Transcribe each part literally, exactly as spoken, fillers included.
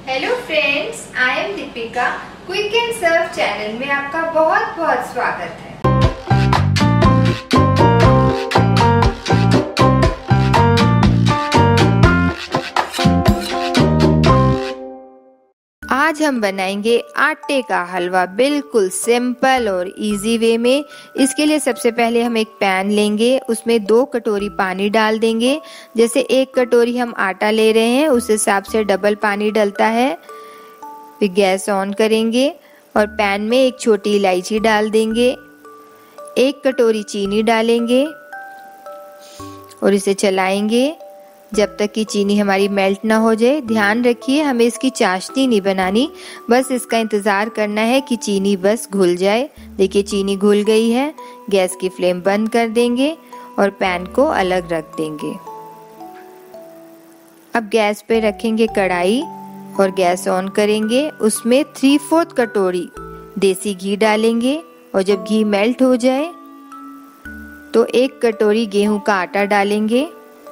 Hello friends, I am Deepika. Quick and serve channel में आपका बहुत बहुत स्वागत है। आज हम बनाएंगे आटे का हलवा, बिल्कुल सिंपल और इजी वे में। इसके लिए सबसे पहले हम एक पैन लेंगे, उसमें दो कटोरी पानी डाल देंगे। जैसे एक कटोरी हम आटा ले रहे हैं उस हिसाब से डबल पानी डलता है। फिर गैस ऑन करेंगे और पैन में एक छोटी इलायची डाल देंगे, एक कटोरी चीनी डालेंगे और इसे चलाएंगे जब तक कि चीनी हमारी मेल्ट ना हो जाए। ध्यान रखिए, हमें इसकी चाशनी नहीं बनानी, बस इसका इंतज़ार करना है कि चीनी बस घुल जाए। देखिए चीनी घुल गई है। गैस की फ्लेम बंद कर देंगे और पैन को अलग रख देंगे। अब गैस पे रखेंगे कढ़ाई और गैस ऑन करेंगे। उसमें थ्री फोर्थ कटोरी देसी घी डालेंगे और जब घी मेल्ट हो जाए तो एक कटोरी गेहूं का आटा डालेंगे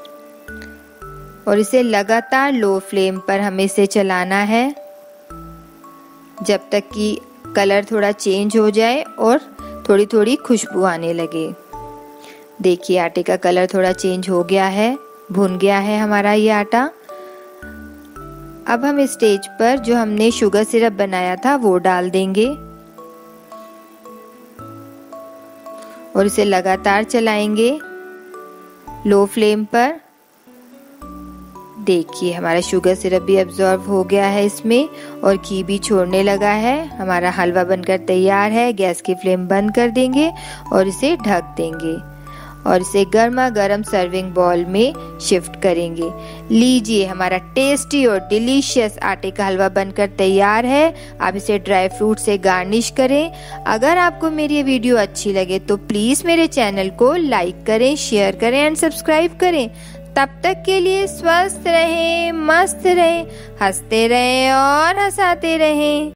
और इसे लगातार लो फ्लेम पर हमें इसे चलाना है जब तक कि कलर थोड़ा चेंज हो जाए और थोड़ी थोड़ी खुशबू आने लगे। देखिए आटे का कलर थोड़ा चेंज हो गया है, भुन गया है हमारा ये आटा। अब हम इस स्टेज पर जो हमने शुगर सिरप बनाया था वो डाल देंगे और इसे लगातार चलाएंगे लो फ्लेम पर। देखिए हमारा शुगर सिरप भी एब्जॉर्ब हो गया है इसमें और घी भी छोड़ने लगा है। हमारा हलवा बनकर तैयार है। गैस की फ्लेम बंद कर देंगे और इसे ढक देंगे और इसे गर्मा गर्म सर्विंग बाउल में शिफ्ट करेंगे। लीजिए हमारा टेस्टी और डिलीशियस आटे का हलवा बनकर तैयार है। आप इसे ड्राई फ्रूट से गार्निश करें। अगर आपको मेरी ये वीडियो अच्छी लगे तो प्लीज मेरे चैनल को लाइक करें, शेयर करें एंड सब्सक्राइब करें। तब तक के लिए स्वस्थ रहें, मस्त रहें, हंसते रहें और हंसाते रहें।